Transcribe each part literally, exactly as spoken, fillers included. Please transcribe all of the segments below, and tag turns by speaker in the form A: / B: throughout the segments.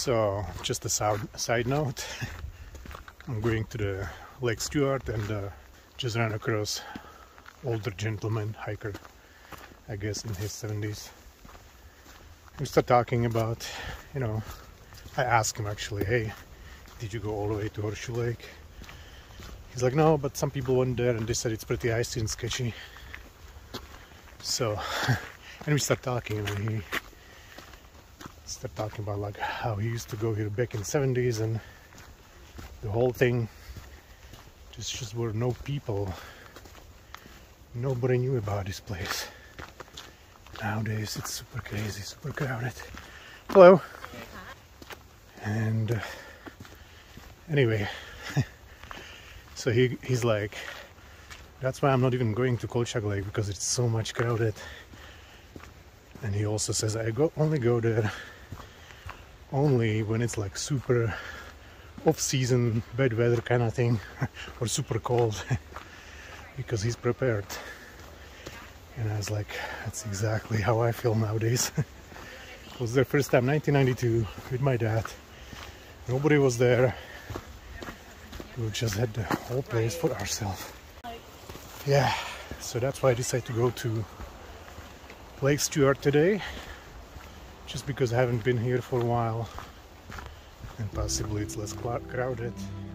A: So, just a side note, I'm going to the Lake Stewart and uh, just ran across older gentleman hiker, I guess in his seventies. We start talking about, you know, I asked him actually, hey, did you go all the way to Horseshoe Lake? He's like, no, but some people went there and they said it's pretty icy and sketchy. So, and we start talking and he start talking about like how he used to go here back in the seventies and the whole thing just just were no people. Nobody knew about this place. Nowadays it's super crazy, super crowded. Hello. And uh, anyway, so he he's like, that's why I'm not even going to Kolchak Lake, because it's so much crowded. And he also says I go only go there only when it's like super off-season, bad weather kind of thing, or super cold, because he's prepared. And I was like, that's exactly how I feel nowadays. It was their first time, nineteen ninety-two, with my dad. Nobody was there. We just had the whole place for ourselves. Yeah, so that's why I decided to go to Lake Stewart today, just because I haven't been here for a while and possibly it's less crowded.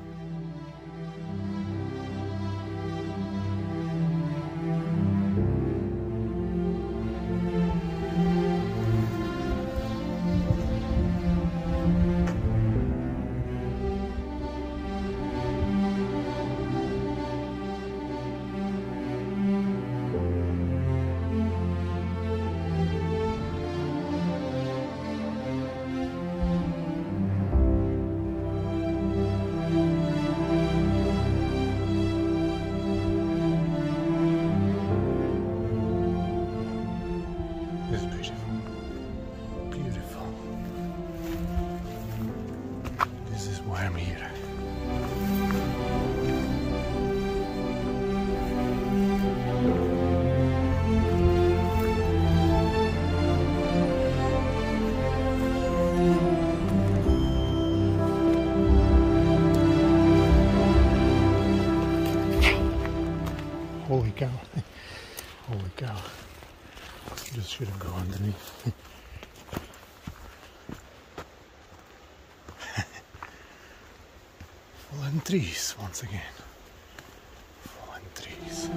A: It's beautiful. Beautiful. This is why I'm here. Holy cow. Holy cow. Just shouldn't go underneath. Fallen trees once again. Fallen trees.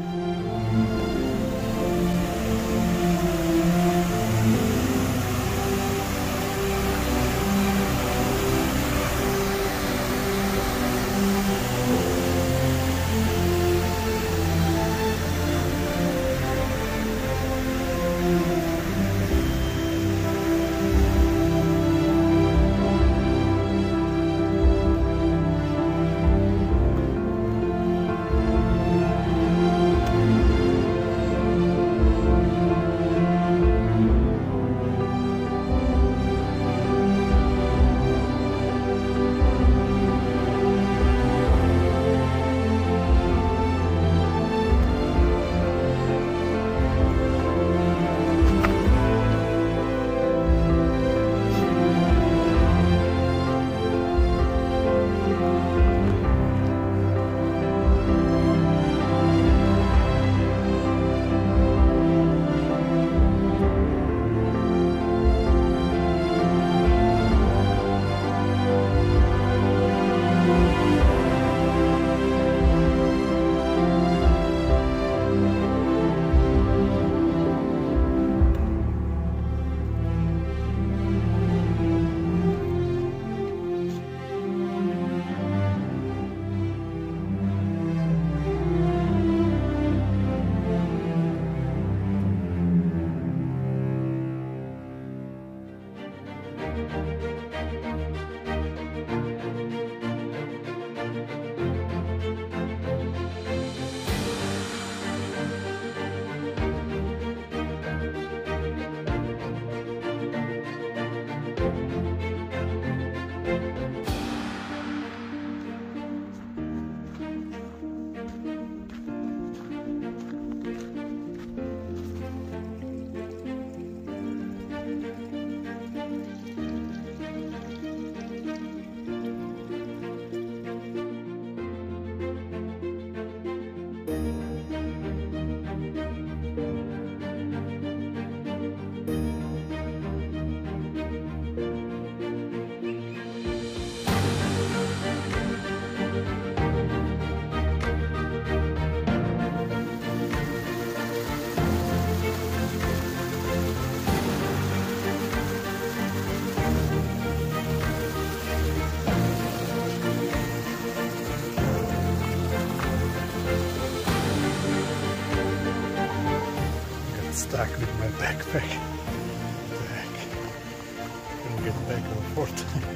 A: stuck with my backpack. What the heck? Couldn't get back and forth.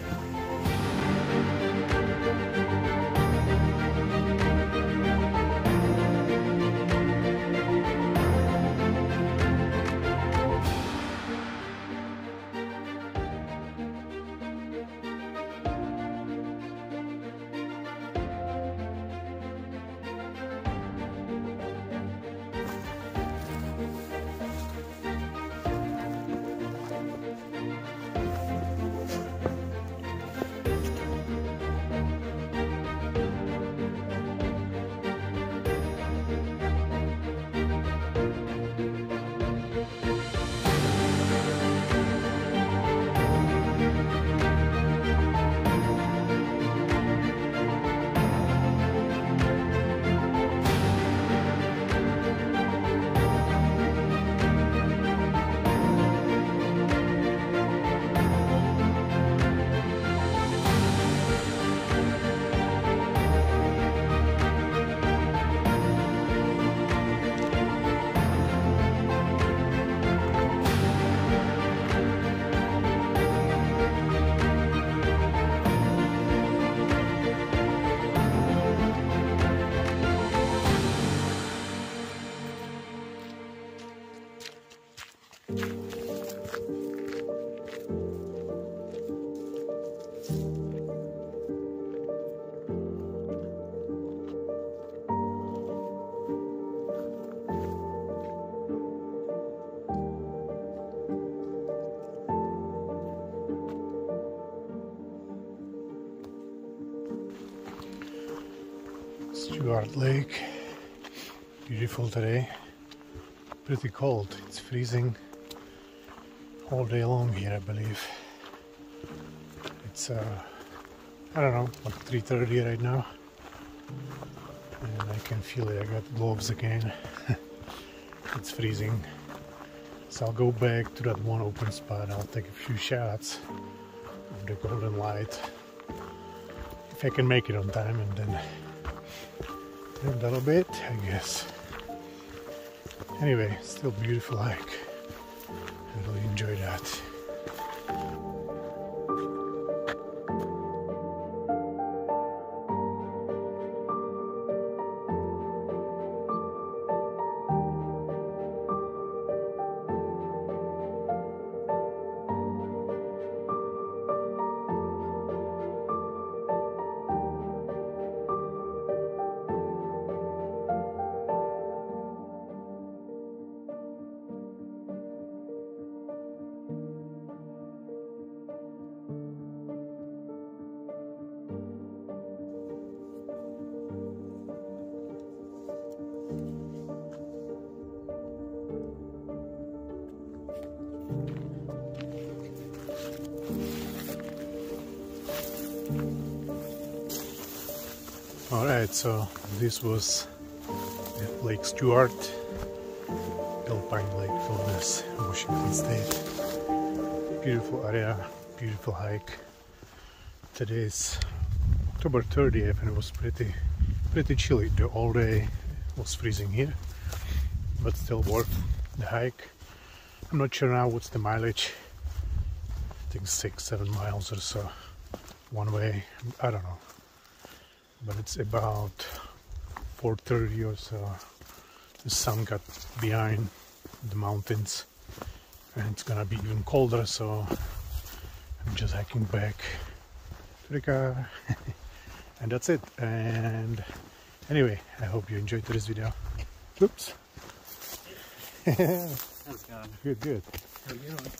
A: Stuart Lake, beautiful today, pretty cold, it's freezing all day long here I believe. It's uh, I don't know, like three thirty right now and I can feel it, I got gloves again. It's freezing, so I'll go back to that one open spot, I'll take a few shots of the golden light if I can make it on time, and then a little bit, I guess. Anyway, still beautiful hike. I really enjoy that. Alright, so this was Lake Stuart, Alpine Lake Wilderness, Washington State. Beautiful area, beautiful hike. Today is October thirtieth and it was pretty pretty chilly. The all day was freezing here, but still worth the hike. I'm not sure now what's the mileage. I think six, seven miles or so one way. I don't know. But it's about four thirty or so. The sun got behind the mountains and it's gonna be even colder, so I'm just hiking back to the car. And that's it. And anyway, I hope you enjoyed this video. Oops. How's it going? Good, good. How you doing?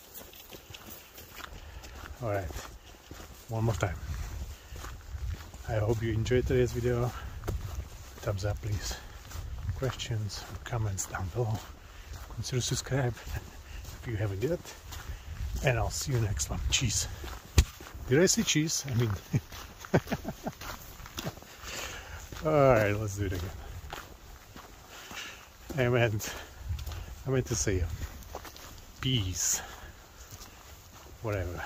A: Alright, one more time. I hope you enjoyed today's video. Thumbs up please. Questions, comments down below. Consider subscribe if you haven't yet. And I'll see you next one. Cheese. Did I say cheese? I mean... Alright, let's do it again. I meant... I meant to say peace. Whatever.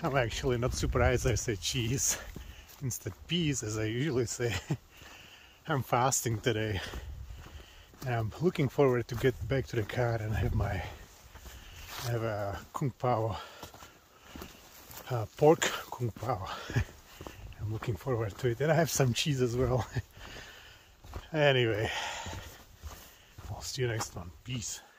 A: I'm actually not surprised I say cheese instead peas, as I usually say. I'm fasting today, and I'm looking forward to get back to the car and have my I have a kung pao, uh, pork kung pao. I'm looking forward to it, and I have some cheese as well. Anyway, I'll see you next one. Peace.